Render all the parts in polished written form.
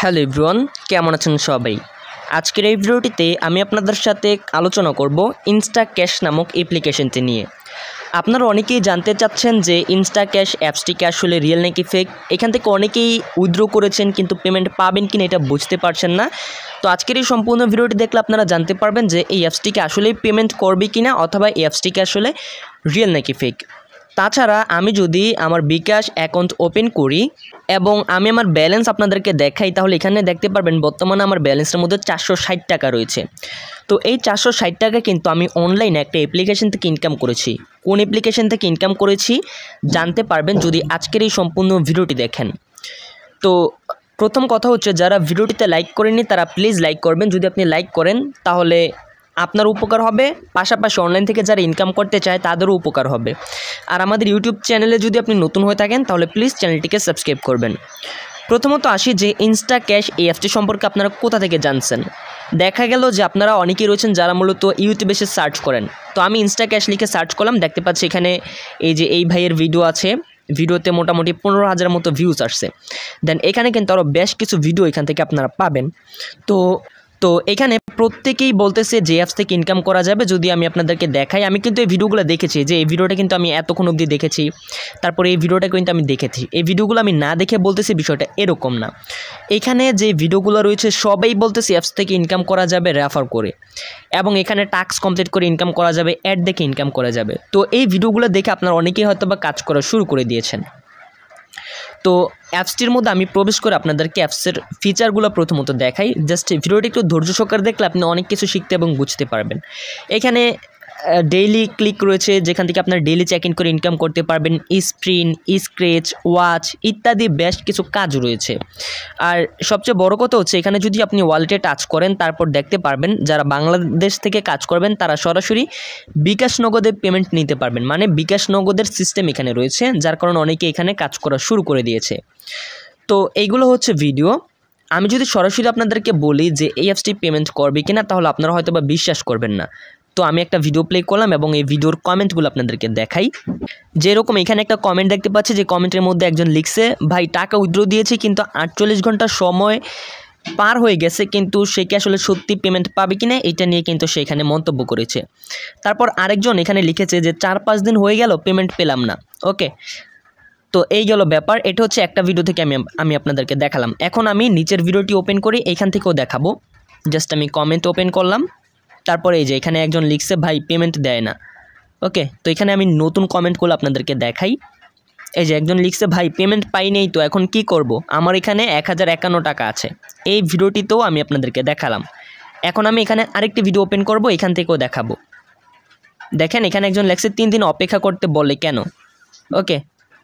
Hello everyone, কেমন আছেন সবাই? আজকের এই ভিডিওটিতে আমি আপনাদের সাথে আলোচনা করব ইনস্টা ক্যাশ নামক অ্যাপ্লিকেশনটি নিয়ে। আপনারা অনেকেই জানতে চাচ্ছেন যে ইনস্টা ক্যাশ অ্যাপসটি কি আসলে রিয়েল নাকি ফেক। এখান থেকে অনেকেই উইথড্র করেছেন কিন্তু পেমেন্ট পাবেন কিনা এটা বুঝতে পারছেন না। তো আজকের এই সম্পূর্ণ ভিডিওটি দেখলে আপনারা জানতে পারবেন যে এই অ্যাপসটিকে আসলেই পেমেন্ট করবে কিনা অথবা এই অ্যাপসটিকে আসলে রিয়েল নাকি ফেক। তাছাড়া আমি যদি আমার বিকাশ অ্যাকাউন্ট ওপেন করি এবং আমি আমার ব্যালেন্স আপনাদেরকে দেখাই, তাহলে এখানে দেখতে পারবেন বর্তমানে আমার ব্যালেন্সের মধ্যে 460 টাকা রয়েছে। তো এই 460 টাকা কিন্তু আমি অনলাইনে একটা অ্যাপ্লিকেশন থেকে ইনকাম করেছি। কোন অ্যাপ্লিকেশন থেকে ইনকাম করেছি জানতে পারবেন যদি আজকের এই সম্পূর্ণ ভিডিওটি দেখেন। তো প্রথম কথা হচ্ছে, যারা ভিডিওটিতে লাইক করেননি তারা প্লিজ লাইক করবেন। যদি আপনি লাইক করেন তাহলে আপনার উপকার হবে, পাশাপাশি অনলাইন থেকে যারা ইনকাম করতে চায় তাদেরও উপকার হবে। আর আমাদের ইউটিউব চ্যানেলে যদি আপনি নতুন হয়ে থাকেন তাহলে প্লিজ চ্যানেলটিকে সাবস্ক্রাইব করবেন। প্রথমত আসি যে ইনস্টা ক্যাশ এই অ্যাপটি সম্পর্কে আপনারা কোথা থেকে জানছেন। দেখা গেল যে আপনারা অনেকেই রয়েছেন যারা মূলত ইউটিউবে এসে সার্চ করেন। তো আমি ইনস্টা ক্যাশ লিখে সার্চ করলাম, দেখতে পাচ্ছি এখানে এই যে এই ভাইয়ের ভিডিও আছে, ভিডিওতে মোটামুটি 15,000 মতো ভিউজ আসছে। দেন এখানে কিন্তু আরও বেশ কিছু ভিডিও এখান থেকে আপনারা পাবেন। তো এখানে প্রত্যেকেই বলতেছে যে অ্যাপস থেকে ইনকাম করা যাবে। যদি আমি আপনাদেরকে দেখাই, আমি কিন্তু এই ভিডিওগুলো দেখেছি, যে এই ভিডিওটা কিন্তু আমি এতক্ষণ অবধি দেখেছি, তারপরে এই ভিডিওটা কিন্তু আমি দেখেছি। এই ভিডিওগুলো আমি না দেখে বলতেছি বিষয়টা এরকম না। এখানে যে ভিডিওগুলো রয়েছে সবাই বলতেছে অ্যাপস থেকে ইনকাম করা যাবে রেফার করে, এবং এখানে টাস্ক কমপ্লিট করে ইনকাম করা যাবে, অ্যাড দেখে ইনকাম করা যাবে। তো এই ভিডিওগুলো দেখে আপনারা অনেকেই হয়তো বা কাজ করা শুরু করে দিয়েছেন। তো অ্যাপসটির মধ্যে আমি প্রবেশ করে আপনাদেরকে অ্যাপসের ফিচারগুলো প্রথমত দেখাই। জাস্ট ভিডিওটি একটু ধৈর্য সহকারে দেখলে আপনি অনেক কিছু শিখতে এবং বুঝতে পারবেন। এখানে ডেইলি ক্লিক রয়েছে, যেখান থেকে আপনার ডেইলি চেক ইন করে ইনকাম করতে পারবেন। স্প্রিন, স্ক্রেচ, ওয়াচ ইত্যাদি বেশ কিছু কাজ রয়েছে। আর সবচেয়ে বড় কথা হচ্ছে, এখানে যদি আপনি ওয়ালেটে টাচ করেন তারপর দেখতে পারবেন যারা বাংলাদেশ থেকে কাজ করবেন তারা সরাসরি বিকাশ নগদে পেমেন্ট নিতে পারবেন। মানে বিকাশ নগদের সিস্টেম এখানে রয়েছে, যার কারণে অনেকে এখানে কাজ করা শুরু করে দিয়েছে। তো এইগুলো হচ্ছে ভিডিও। আমি যদি সরাসরি আপনাদেরকে বলি যে এই অ্যাপসটি পেমেন্ট করবে কিনা, তাহলে আপনারা হয়তো বা বিশ্বাস করবেন না। তো আমি একটা ভিডিও প্লে করলাম এবং এই ভিডিওর কমেন্টগুলো আপনাদেরকে দেখাই। যেরকম এখানে একটা কমেন্ট দেখতে পাচ্ছি, যে কমেন্টের মধ্যে একজন লিখছে, ভাই টাকা উইথড্র দিয়েছি কিন্তু 48 ঘন্টা সময় পার হয়ে গেছে, কিন্তু সে কি আসলে সত্যি পেমেন্ট পাবে কিনা এটা নিয়ে কিন্তু সে এখানে মন্তব্য করেছে। তারপর আরেকজন এখানে লিখেছে যে 4-5 দিন হয়ে গেল পেমেন্ট পেলাম না। ওকে, তো এই গেল ব্যাপার। এটা হচ্ছে একটা ভিডিও থেকে আমি আপনাদেরকে দেখালাম। এখন আমি নিচের ভিডিওটি ওপেন করি, এইখান থেকেও দেখাবো। জাস্ট আমি কমেন্ট ওপেন করলাম, তারপরে এই যে এখানে একজন লিখছে ভাই পেমেন্ট দেয় না। ওকে, তো এখানে আমি নতুন কমেন্টগুলো আপনাদেরকে দেখাই। এই যে একজন লিখছে ভাই পেমেন্ট পাই নেই, তো এখন কি করব, আমার এখানে 1051 টাকা আছে। এই ভিডিওটিতেও আমি আপনাদেরকে দেখালাম। এখন আমি এখানে আরেকটি ভিডিও ওপেন করব, এখান থেকেও দেখাবো। দেখেন এখানে একজন লিখছে 3 দিন অপেক্ষা করতে বলে কেন। ওকে,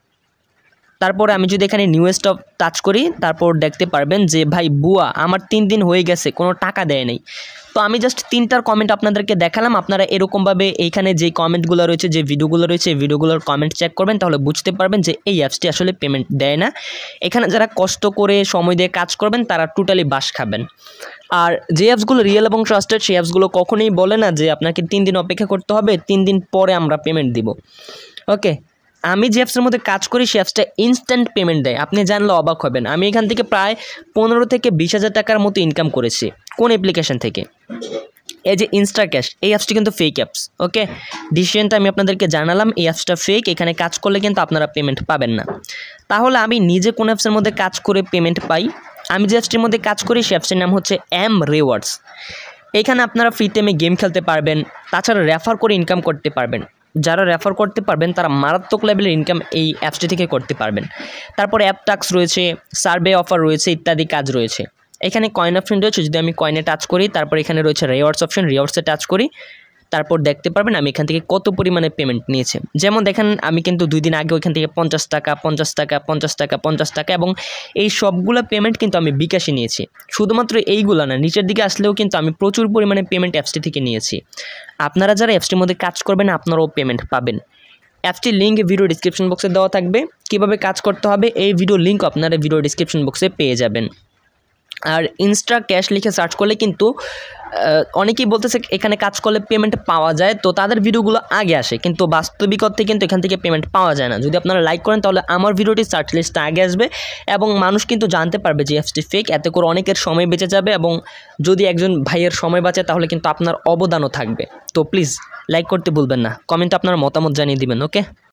তারপরে আমি যদি এখানে নিউয়েস্ট টাচ করি, তারপর দেখতে পারবেন যে ভাই বুয়া, আমার 3 দিন হয়ে গেছে, কোনো টাকা দেয় নাই। তো আমি জাস্ট 3টার কমেন্ট আপনাদেরকে দেখালাম। আপনারা এরকমভাবে এইখানে যে কমেন্টগুলো রয়েছে, যে ভিডিওগুলো রয়েছে, এই ভিডিওগুলোর কমেন্ট চেক করবেন, তাহলে বুঝতে পারবেন যে এই অ্যাপসটি আসলে পেমেন্ট দেয় না। এখানে যারা কষ্ট করে সময় দিয়ে কাজ করবেন তারা টোটালি বাস খাবেন। আর যে অ্যাপসগুলো রিয়েল এবং ট্রাস্টেড, সেই অ্যাপসগুলো কখনোই বলে না যে আপনাকে 3 দিন অপেক্ষা করতে হবে, 3 দিন পরে আমরা পেমেন্ট দিব। ওকে, আমি যে অ্যাপসের মধ্যে কাজ করি সেই অ্যাপসটা ইনস্ট্যান্ট পেমেন্ট দেয়। আপনি জানলে অবাক হবেন, আমি এখান থেকে প্রায় 15 থেকে 20,000 টাকার মতো ইনকাম করেছি। কোন অ্যাপ্লিকেশন থেকে? এই যে ইনস্টা ক্যাশ, এই অ্যাপসটি কিন্তু ফেক অ্যাপস। ওকে, ডিসিশনটা আমি আপনাদেরকে জানালাম, এই অ্যাপসটা ফেক। এখানে কাজ করলে কিন্তু আপনারা পেমেন্ট পাবেন না। তাহলে আমি নিজে কোন অ্যাপসের মধ্যে কাজ করে পেমেন্ট পাই? আমি যে অ্যাপসটির মধ্যে কাজ করি সেই অ্যাপসটির নাম হচ্ছে রিওয়ার্ডস। এখানে আপনারা ফ্রি টাইমে গেম খেলতে পারবেন, তাছাড়া রেফার করে ইনকাম করতে পারবেন। যারা রেফার করতে পারবেন তারা মারাত্মক লেভেলের ইনকাম এই অ্যাপসটি থেকে করতে পারবেন। তারপরে অ্যাপ টাস্ক রয়েছে, সার্ভে অফার রয়েছে, ইত্যাদি কাজ রয়েছে। এখানে কয়েন অপশন রয়েছে, যদি আমি কয়েনে টাচ করি, তারপর এখানে রয়েছে রিওয়ার্ডস অপশন, রিওয়ার্ডসে টাচ করি, তারপর দেখতে পারবেন আমি এখান থেকে কত পরিমাণে পেমেন্ট নিয়েছে। যেমন দেখেন আমি কিন্তু 2 দিন আগে ওইখান থেকে 50 টাকা 50 টাকা 50 টাকা 50 টাকা এবং এই সবগুলো পেমেন্ট কিন্তু আমি বিকাশে নিয়েছি। শুধুমাত্র এইগুলো না, নিচের দিকে আসলেও কিন্তু আমি প্রচুর পরিমাণে পেমেন্ট অ্যাপসটি থেকে নিয়েছি। আপনারা যারা অ্যাপসটির মধ্যে কাজ করবেন আপনারাও পেমেন্ট পাবেন। অ্যাপসটির লিঙ্ক ভিডিও ডিসক্রিপশন বক্সে দেওয়া থাকবে। কীভাবে কাজ করতে হবে এই ভিডিও লিঙ্ক আপনারা ভিডিও ডিসক্রিপশন বক্সে পেয়ে যাবেন। আর ইনস্টা ক্যাশ লিখে সার্চ করলে কিন্তু অনেকেই বলতেছে এখানে কাজ করলে পেমেন্ট পাওয়া যায়, তো তাদের ভিডিওগুলো আগে আসে, কিন্তু বাস্তবিক অর্থে কিন্তু এখান থেকে পেমেন্ট পাওয়া যায় না। যদি আপনারা লাইক করেন তাহলে আমার ভিডিওটি সার্চ লিস্টে আগে আসবে এবং মানুষ কিন্তু জানতে পারবে যে অ্যাপসটি ফেক, এতে করে অনেকের সময় বেঁচে যাবে এবং যদি একজন ভাইয়ের সময় বাঁচে তাহলে কিন্তু আপনার অবদানও থাকবে। তো প্লিজ লাইক করতে ভুলবেন না, কমেন্টে আপনার মতামত জানিয়ে দিবেন। ওকে।